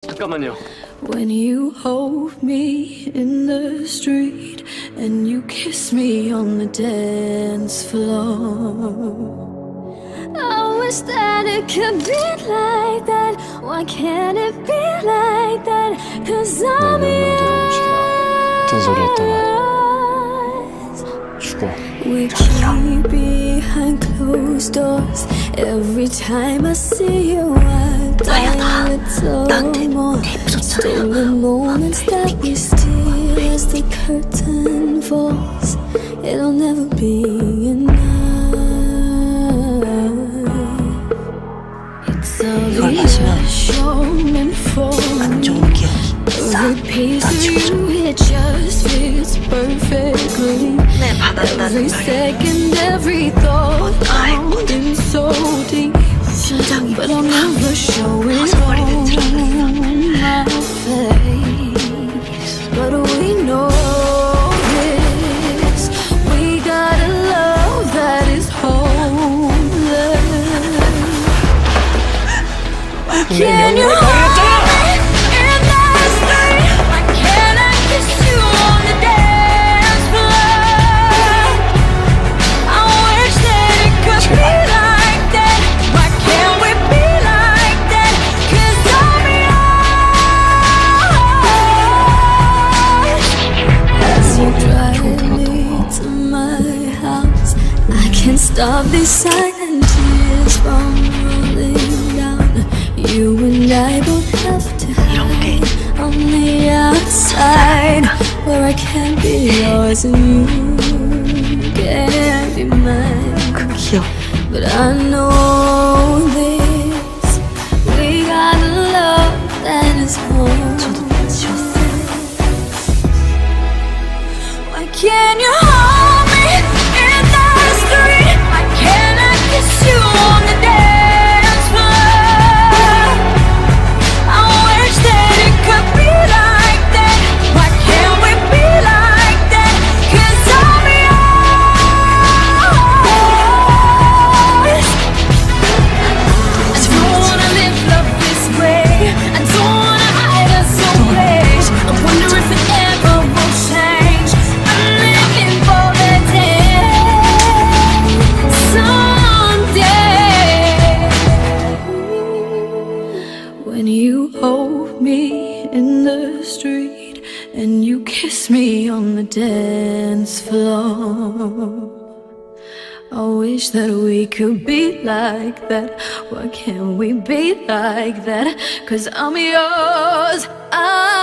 잠깐만요. When you hold me in the street and you kiss me on the dance floor, I wish that it could be like that. Why can't it be like that? Cause I'm We keep behind closed doors. Every time I see you I die a little more. Stolen moments that we steal as the curtain falls. It'll never be enough. It's all reassuring for me. Every piece of you, it just fits perfectly. Every second, every thought, I'm in so deep. But I'll never show it on my face. But we know this, we got a love that is homeless. Can you hold me in the street? Why can't I kiss you on the dance floor? I wish that it could be like that. Why can't we be like that? Cause I'm yours. As you drive me to my house, I can't stop these silent tears from rolling down. You and I both have to hide on the outside, where I can't be yours and you can't be mine. But I know this, we got a love that is home. Why can't you hold me in the street? Why can't I kiss you on the dance floor? I wish that it could be like that. Why can't we be like that? Cause I'm yours. I don't wanna live love this way. I don't wanna hide us away. I wonder if it ever will change. I'm living for the day someday. When you hold me in the street and you kiss me on the dance floor, I wish that we could be like that. Why can't we be like that? Cause I'm yours.